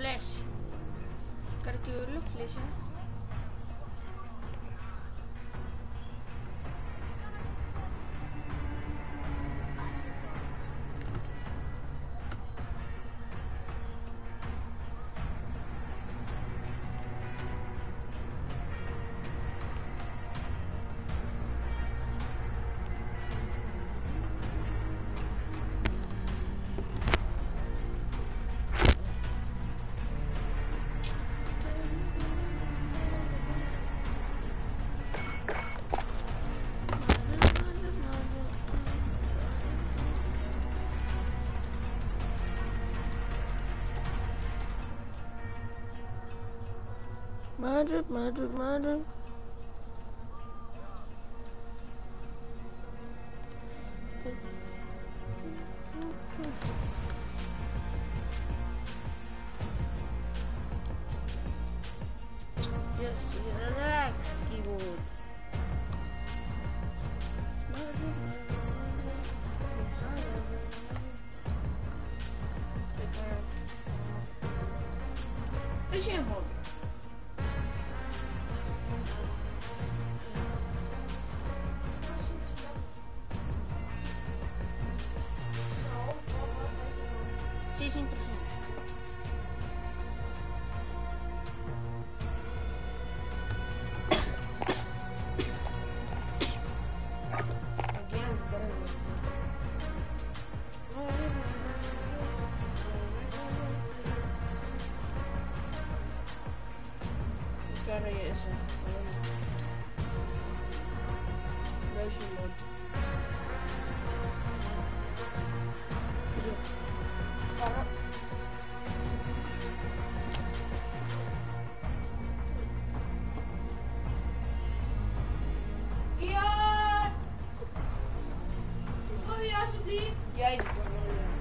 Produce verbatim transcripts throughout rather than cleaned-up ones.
flash. Quero que eu lhe flash. Magic, magic, magic. Yes, relax, keyboard. Magic, magic, magic. Is je hond? zestien procent. Cara je essa. Luister man. Zo. Para. Ja! Wil je alsjeblieft? Jij zit er wel.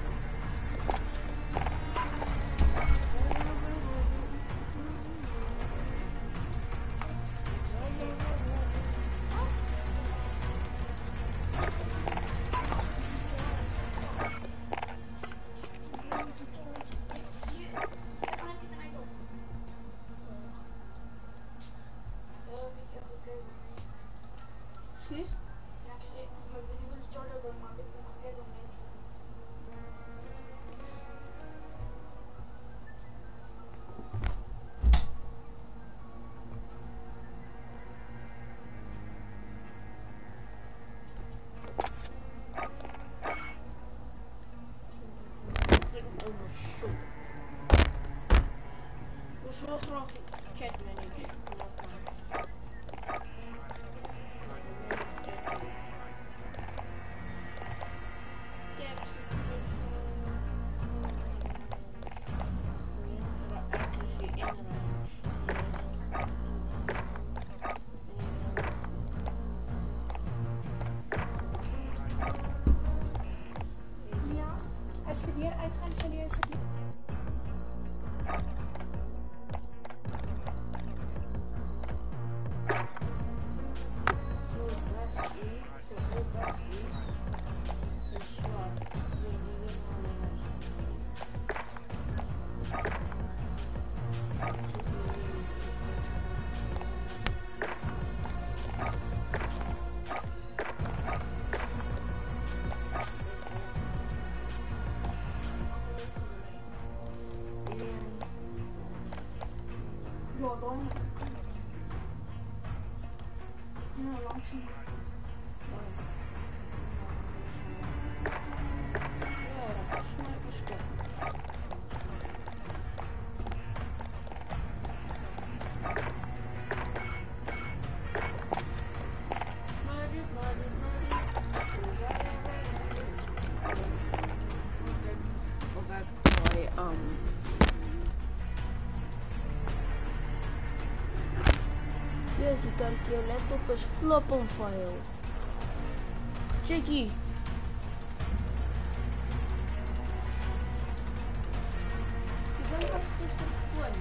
Excuse? Ja, ik zei, maar ik ben niet met de charger doen, maar ik ben nog een keer doen. Ik wil zo graag chat managen. Ja, als je weer uitgaan, zal je alsjeblieft. Ja, dan. Ja, lang zien. Um, yes, you can your laptop is flop on file. Checky. You don't have this one.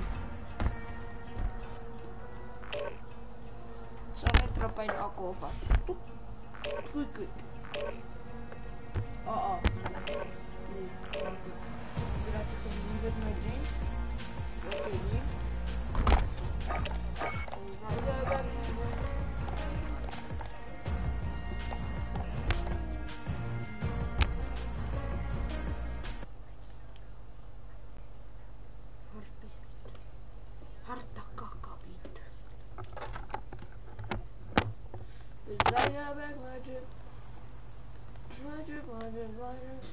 Sorry, drop in ako over. Quick, quick. Oh, oh. Please, quick. Did I just leave it my dream? Harta kakapit. Dus wij hebben magic. Magic, magic, magic.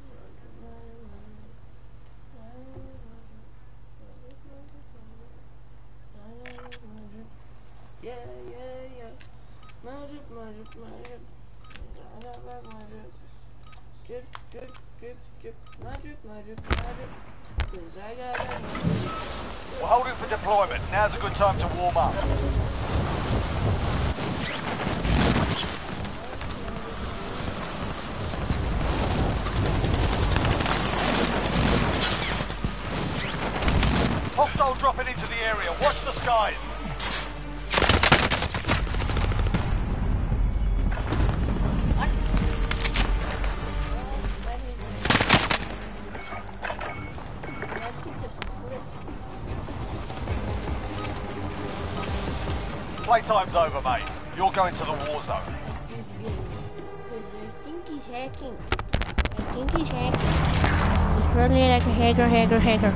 Yeah, yeah, yeah. Magic, magic, magic. Magic. Drip, drip, drip, drip. Magic, magic, magic. Cause I got that magic. We're holding for deployment. Now's a good time to warm up. Hostile dropping into the area. Watch the skies. Playtime's over, mate. You're going to the war zone. This game. Because I think he's hacking. I think he's hacking. He's probably like a hacker, hacker, hacker.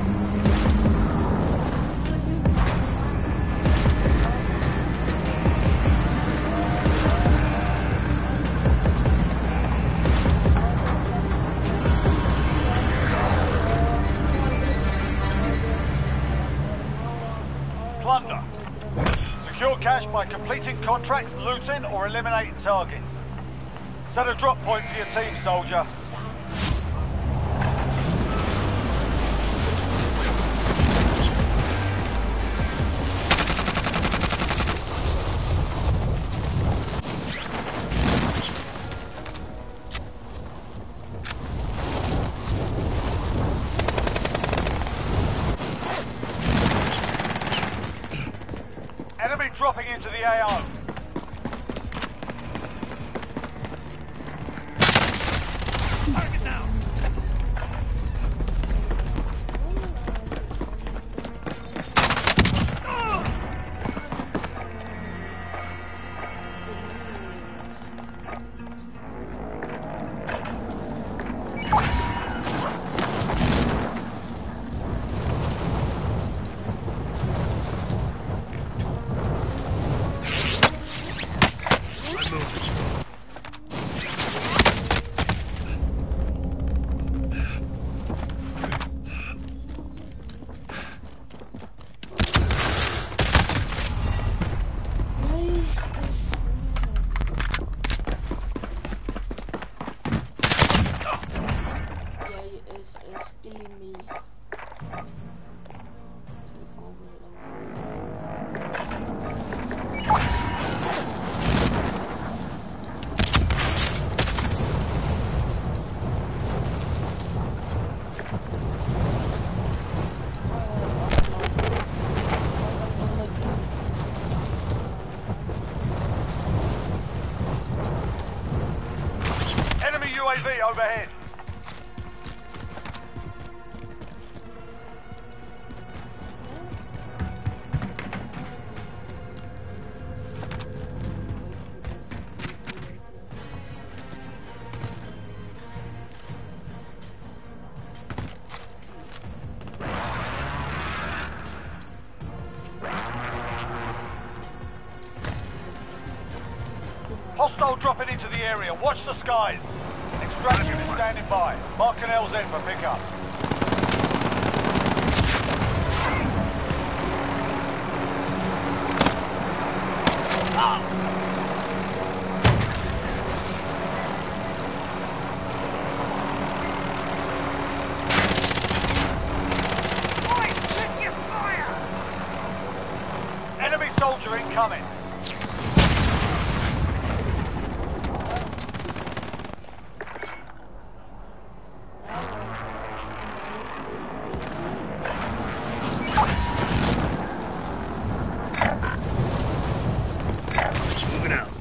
Plunder. Secure cash by completing contracts, looting, or eliminating targets. Set a drop point for your team, soldier. Enemy dropping into the A O. Target down. U A V overhead. Hostile dropping into the area. Watch the skies. Extraction is standing by. Mark an L Z for pickup. Ah! Enemy soldier incoming. Moving out.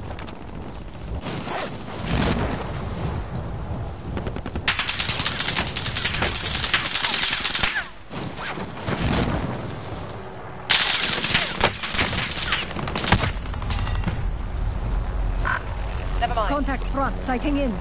fine. Contact front, sighting in.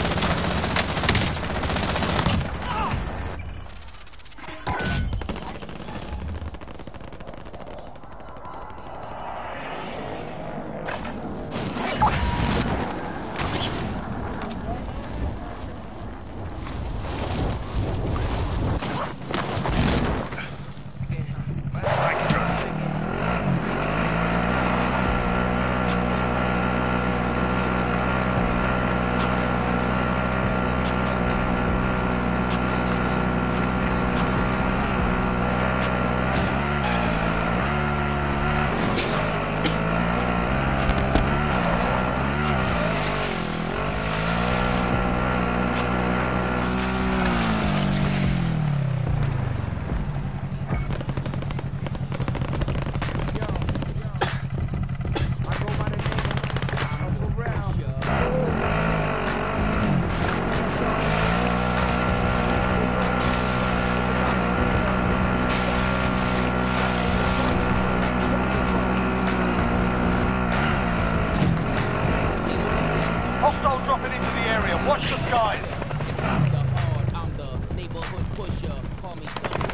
Hostile dropping into the area. Watch the skies. It's not the hard, I'm the neighborhood pusher. Call me something.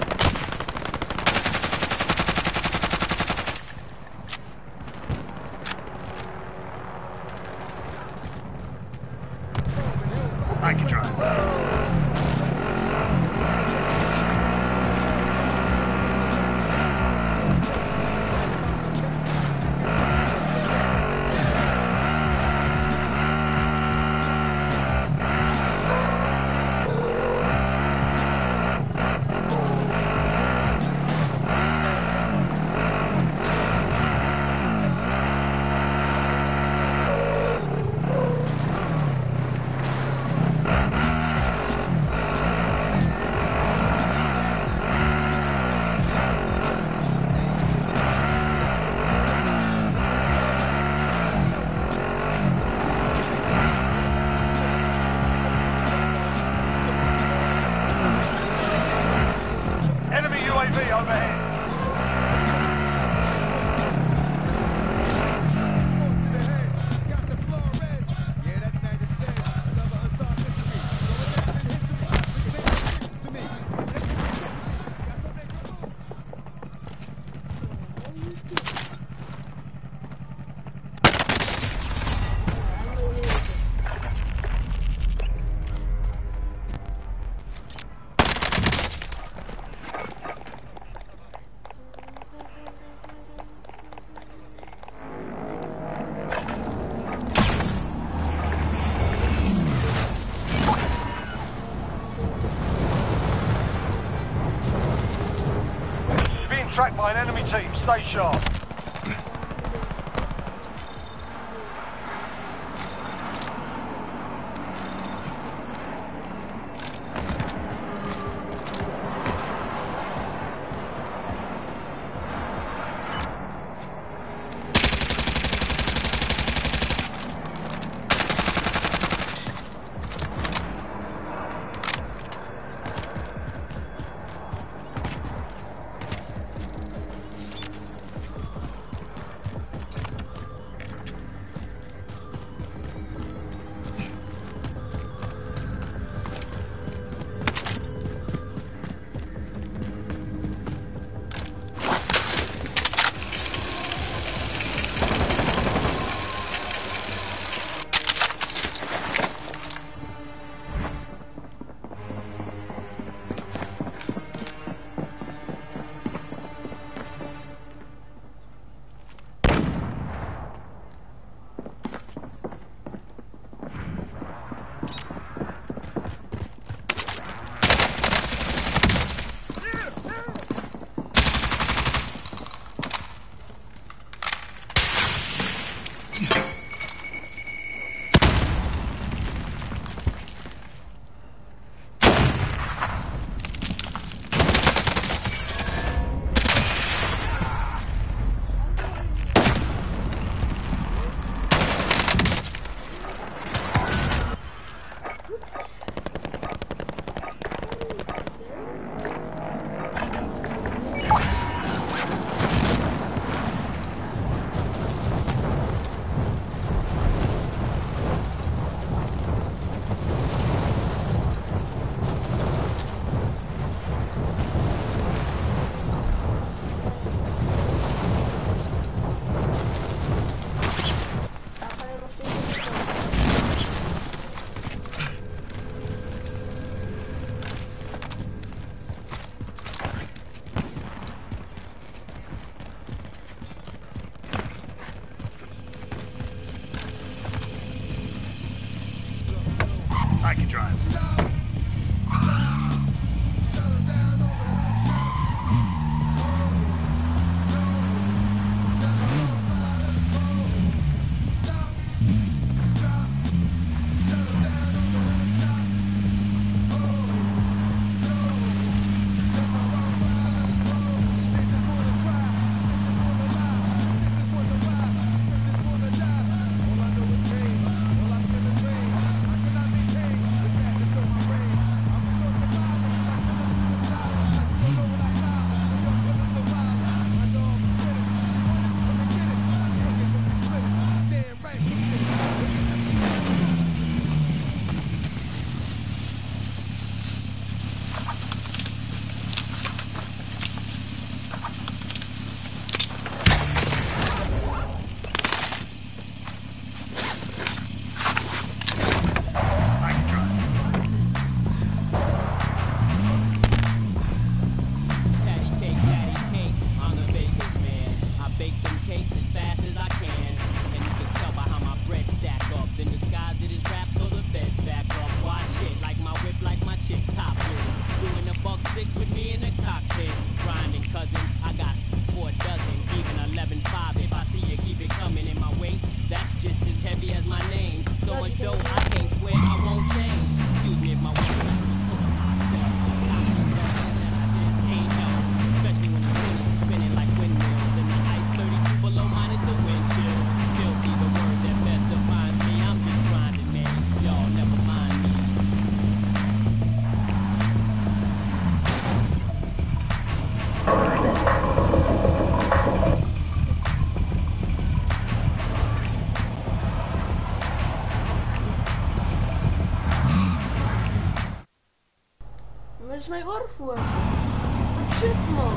I can drive. U A V overhead. Tracked by an enemy team. Stay sharp. Mas mij orfo. Shit man.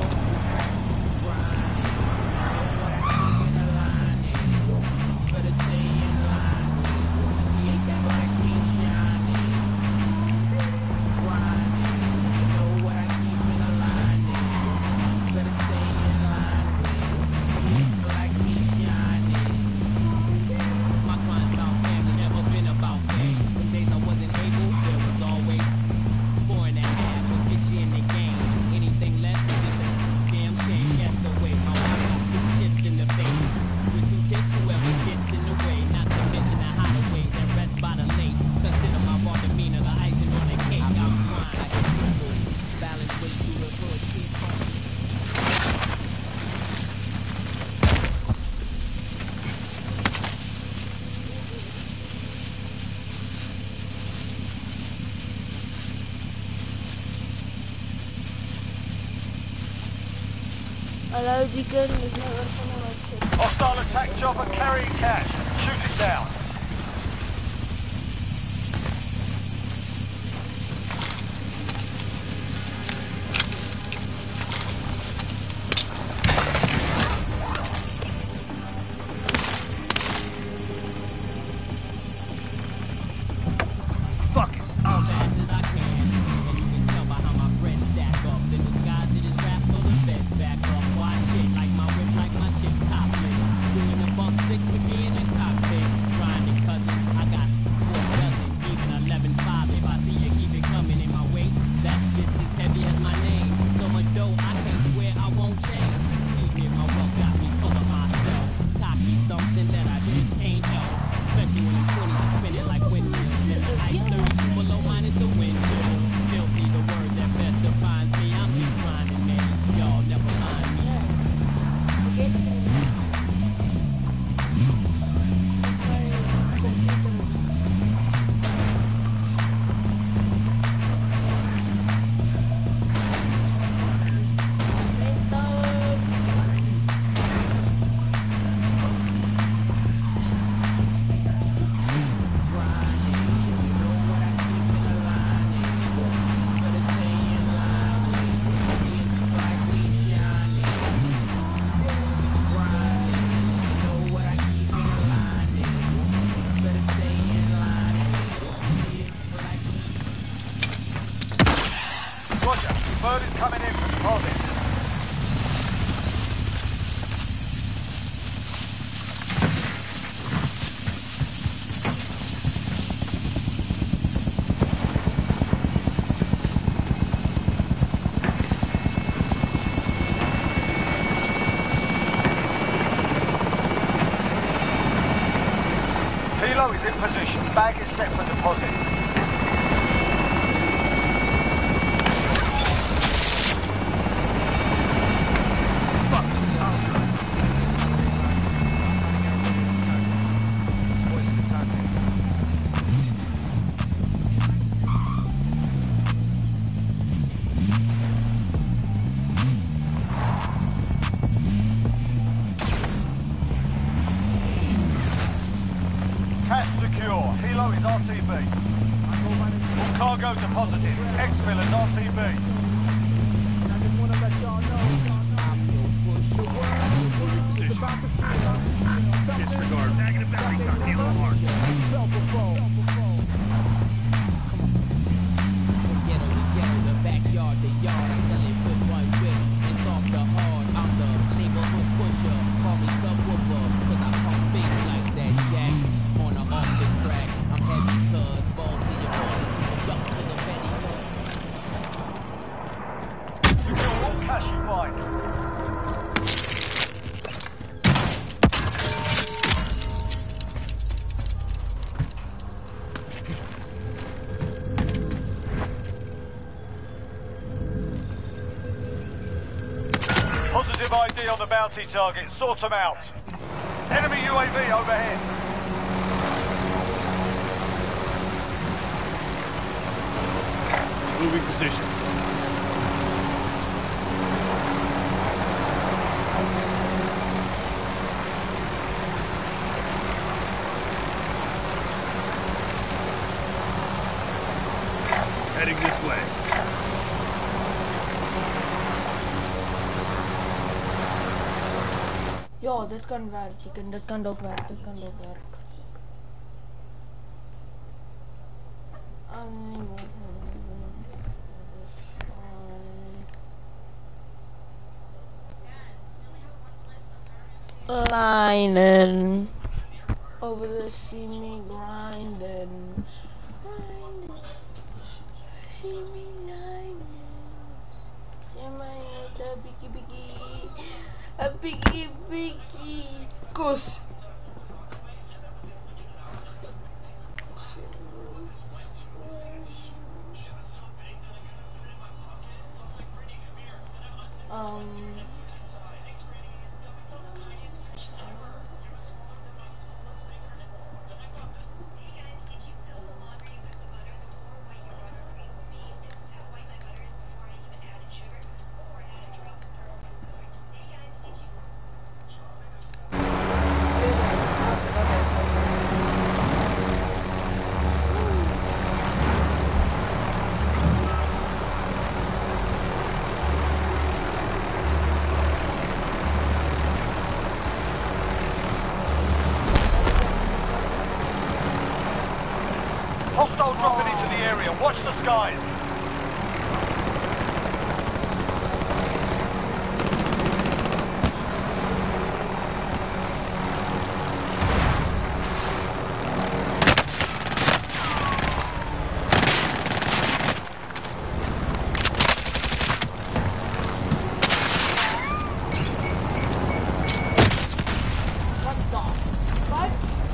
Hello, Deacon. There's no orphan on my ship. Hostile attack chopper carrying cash. Shoot it down. Fuck it. As fast as I can, and you can tell by how my bread stack up. Then the skies to this rap, so the feds back up. Watch it like my whip, like my chip topless. Doing a buck six with me in the cockpit, trying position. Bag is set for deposit. Cash secure. Helo is R T B. All cargo deposited. Exfil is R T B. I just wanna let y'all know I'm your push. The world is about to feel. Disregard. Negative bounty truck. Helo marked. Felt before. Ghetto to ghetto, the backyard, the yard. I sell it with one whip. It's off the hard. I'm the neighborhood pusher. Call me subwoofer, cause I pump bass like that jack. On or off the track, I'm heavy cuz ball to your body, shoot up to the petty cuz. Secure all cash you find. Positive I D on the bounty target. Sort them out. Enemy U A V overhead. Moving position. Heading this way. Ja, dit kan werk. Dit kan ook werk. Dit kan ook werk. Playin. Over the see me grinding. See me grinding. Am I not a biggie biggie? A biggie biggie. Goose. Um. Hostile dropping into the area. Watch the skies. What the? What?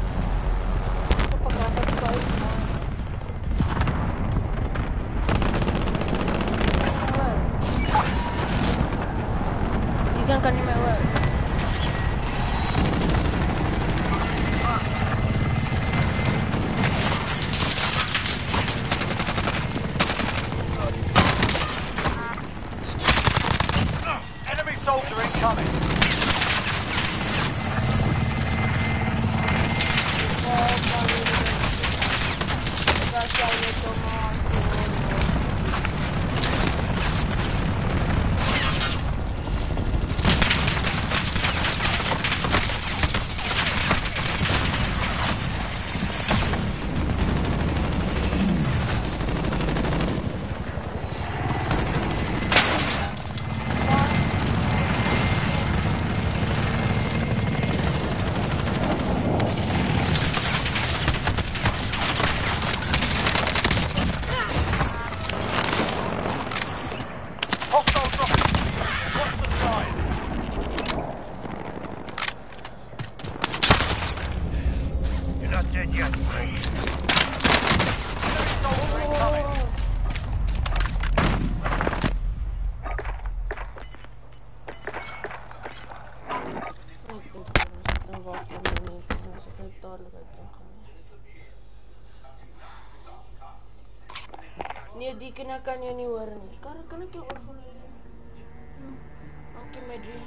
Ikan kan ni mewah. Enemy soldier incoming. Hostile dropping. Watch the skies. You're not dead yet, Frank. verstaan waarvan je niet. Als ik het duidelijk uit kan gaan. Nee, die kena kan je niet horen. Kan, kan ik je oorvoelen? Oké, Maggie.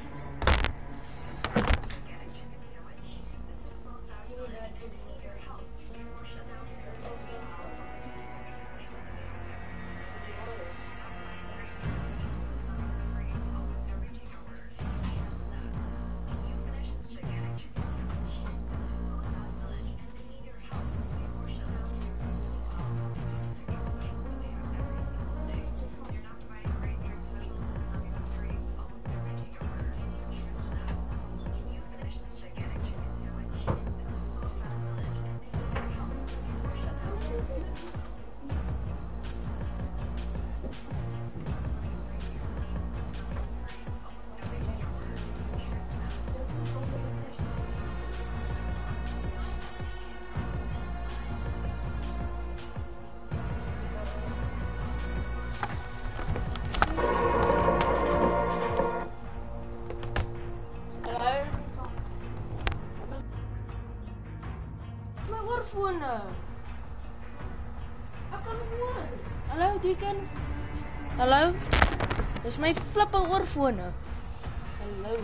Hallo, Deacon. Hallo? Dat is mijn flippe oorfone. Hallo.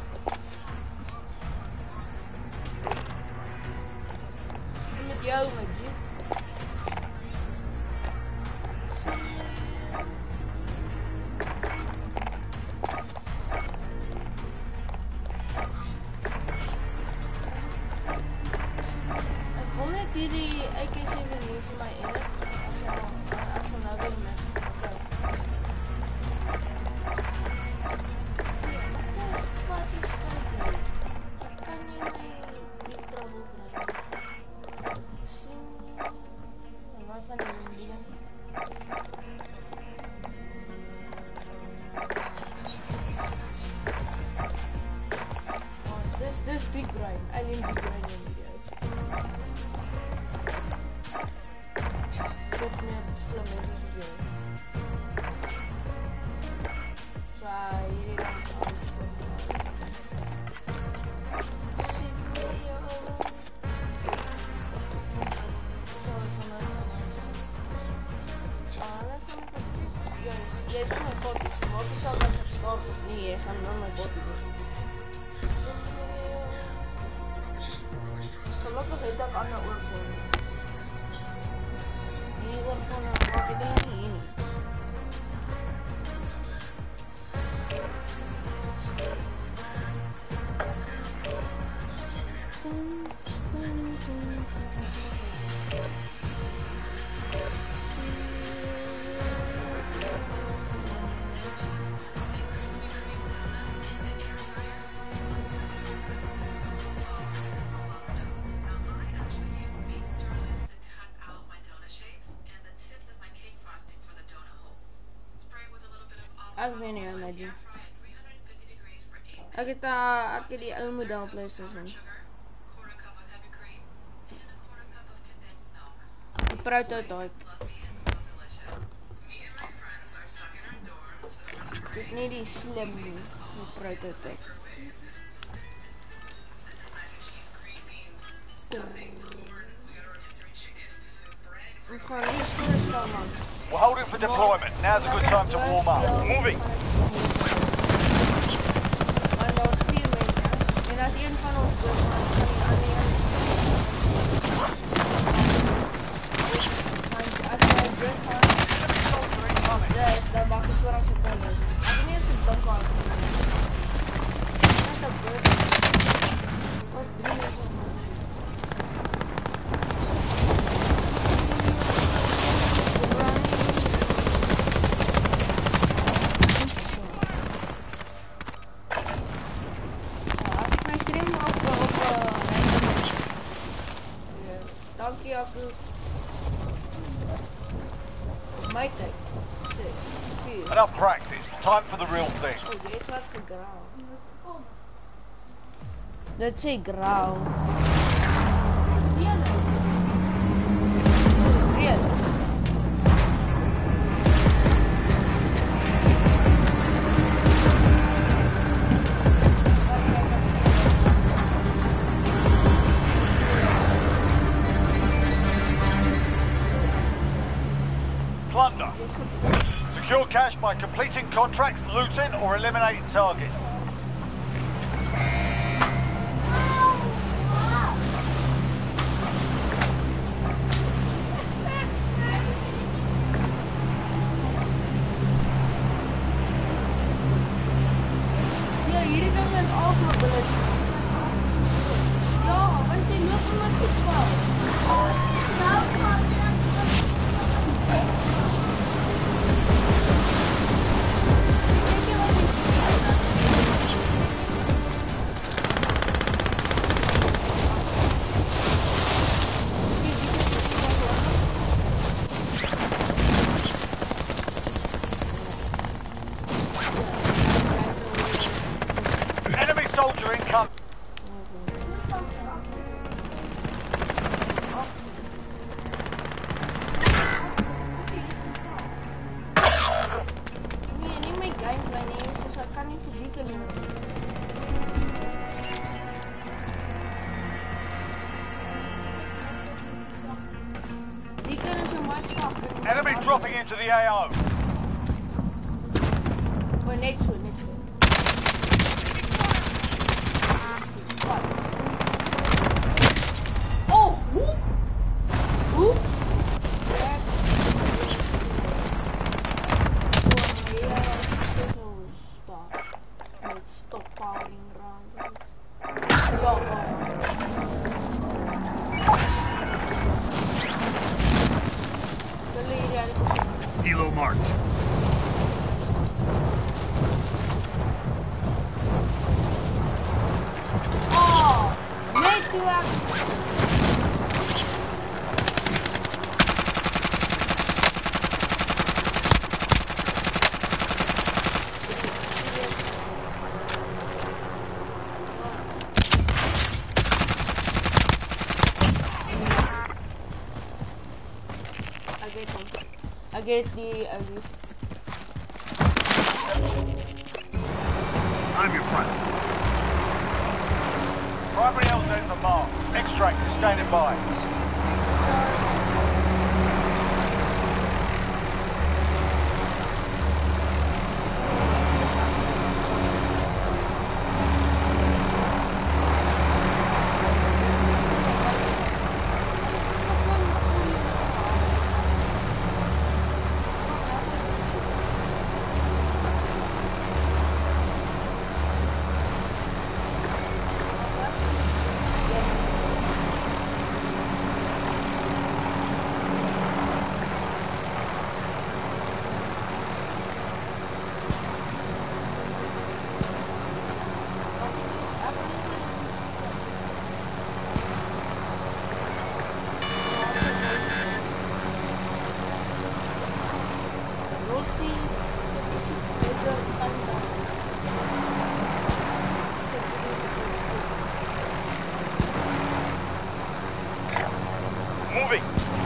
Wat is met jou, Maggie? Ik wil net die A K seven nu voor mij in het. Als je als je nou weer met wat is dat? Kan je mij niet trouwen krijgen? Zien. En wat gaan we doen? Oh, this this big brain. I need big brain in video. Tot meer slim mensen zoals jij. Zo, jullie dan alles voor me. Simio. Zo, zo, zo, zo. Ah, let's go met potje. Jij is aan mijn potjes. Maar ik zal als ik sport of niet. Jij gaat naar mijn potjes. Simio. Gelukkig heeft dat aan de oorvoer. Die oorvoer maak ik er niet in. Ek weet nie, Maggie. Ek het, uh, ek het die ou model PlayStation. Die prototype. Ek het nie die slim nie, die prototype. Ons gaan nie skoon staan, man. We're holding for deployment. Now's a good time to warm up. Moving. Maar daar is vier mense. En as een van ons dood gaan, kan die ander een. Want as jy dood gaan, ja, dan mag ek twintig secondes. Ek het nie eens gedink aan. Net op dood. Dit was drie mense op ons. Dankie Aku. My tyd. six, vier. Enough practice. Time for the real thing. Oh, dit was gegrauw. Dit sê grauw. Real. Real. by completing contracts, looting, or eliminating targets. Ja, hierdie ding is afmobility. Ja, want jy loop in my voetval. Kyk jy wat jy Enemy soldier incoming. Nee, nie my gameplay nie, soos ek kan nie vir die kan doen. Die kan is een mic sag. Enemy dropping into the A O. Oh, net so, net so. Oh, hoe? Hoe? Ja. Met stoppowering rand. Ja, Helo marked. oh, net toe ek I get him. I get the uh, I'm your pilot. Primary L Zs are marked. Extract is standing by. Moving.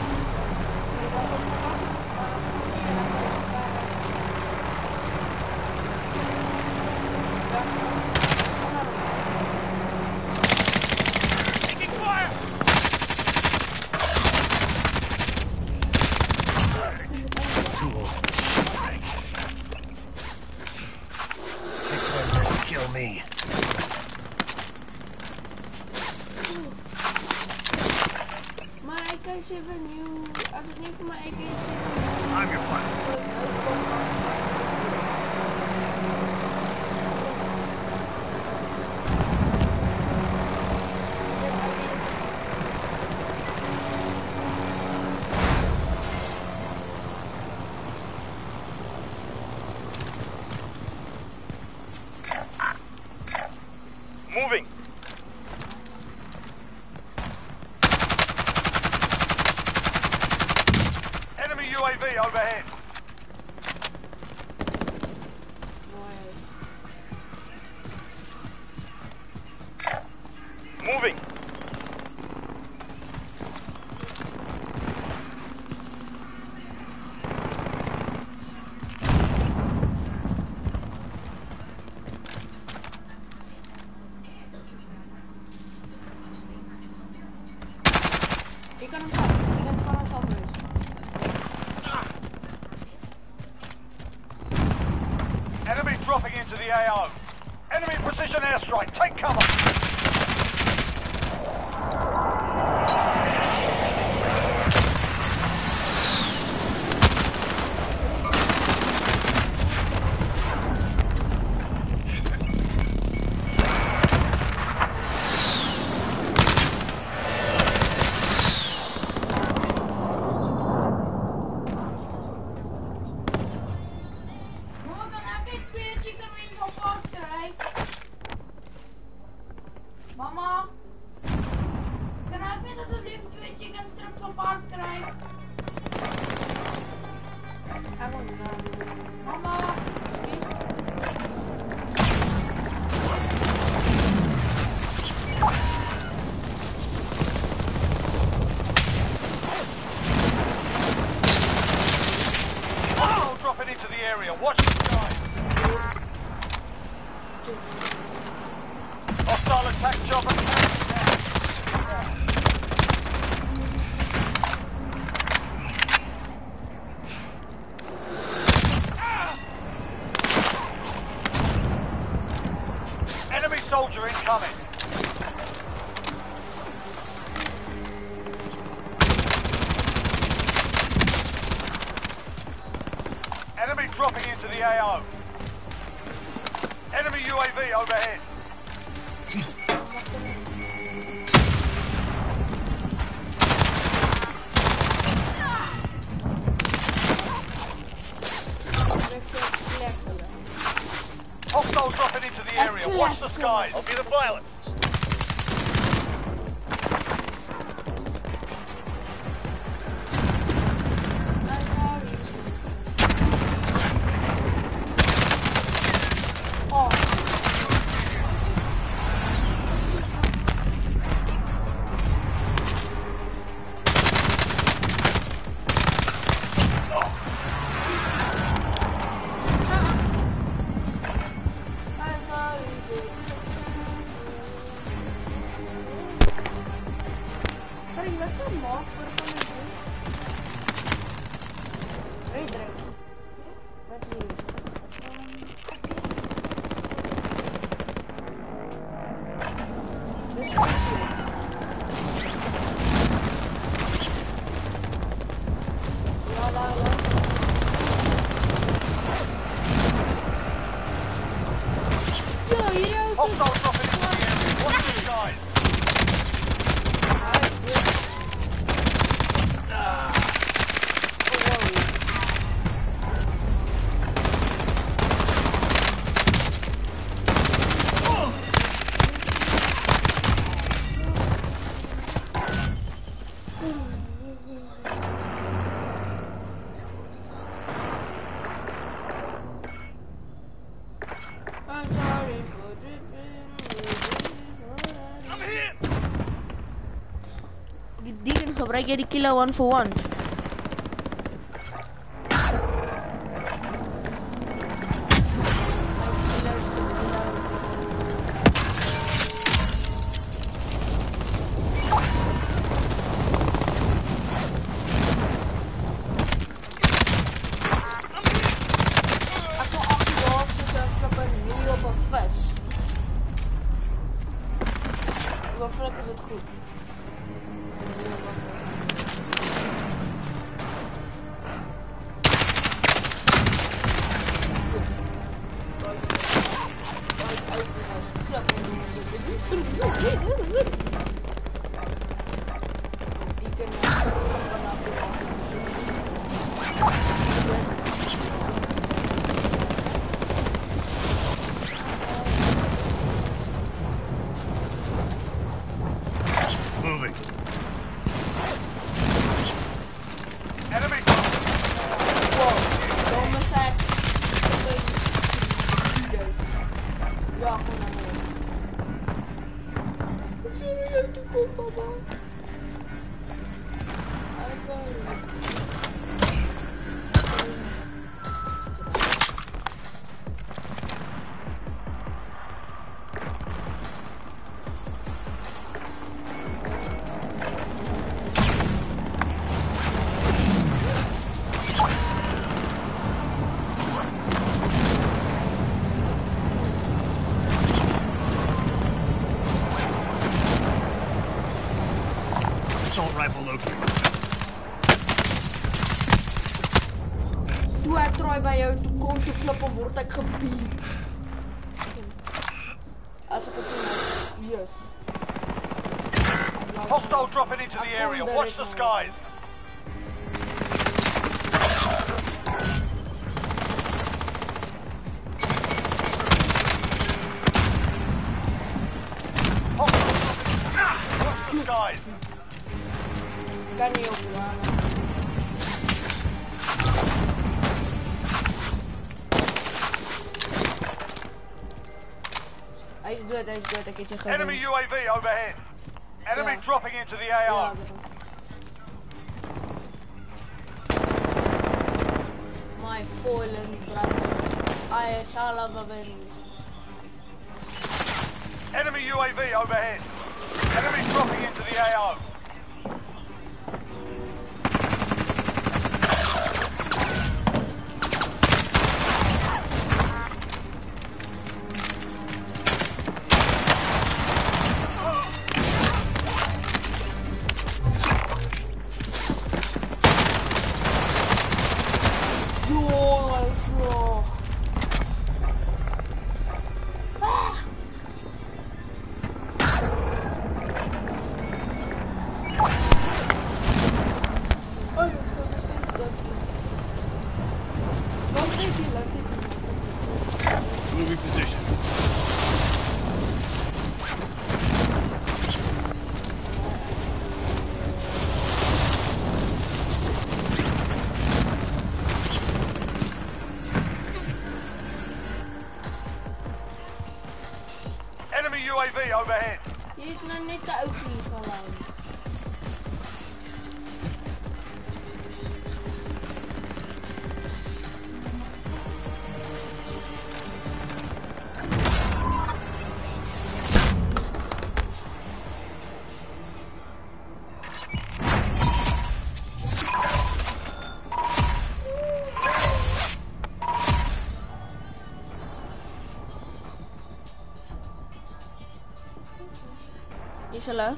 Taking fire. Too old. It's one more to kill me. My A K seven, you, as het niet voor mijn A K seven. I'm your pilot. Moving. Enemy U A V overhead. Moving. Ik kan hem pakken, ik heb van mezelf dus. cover. Mama, kan ik niet alsjeblieft twee chicken strips op hart krijgen? Ga gewoon naar. Mama, excuse. Hostile dropping into the area. Watch the skies. Hostile attack chopper. Enemy soldier incoming. Enemy dropping into the A O. Enemy U A V overhead. Hostile dropping into the area. Watch the skies. I'll be the pilot. Hostile dropping into the area. Watch the skies. I'm sorry for dripping. I'm here. Die kan gebruik jy die kilo one for one. Hopelijk is het goed. Moving. Enemy. Wow, don't miss that. Ja, gewoon naar beneden. Ik zie nu uit de kop, papa. Uiteraard. rifle located. Toe ek try by jou toe kom te flippen word ek gebeat. As ek het doen, yes. Hostile dropping into the area. Watch the skies. Hostile dropping. Watch the skies. Kan nie oplaan. Hy is dood, hy is dood, ek het jou gewins. Enemy U A V overhead. Enemy Yeah. dropping into the A Ja, R. betul. My fallen brother. I shall have avenged. Enemy U A V overhead. Enemy dropping into the A O. Moving position. Enemy U A V overhead. Jy het nou net 'n oukie gelei. Is hulle?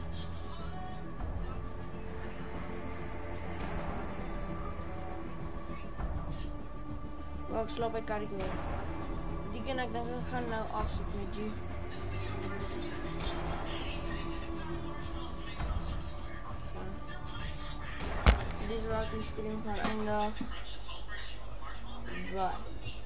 Wou ek slaap by Kariko. Die ken ek dink ek gaan nou afsit met jy. So dis waar ek die stream gaan eindig. Bye.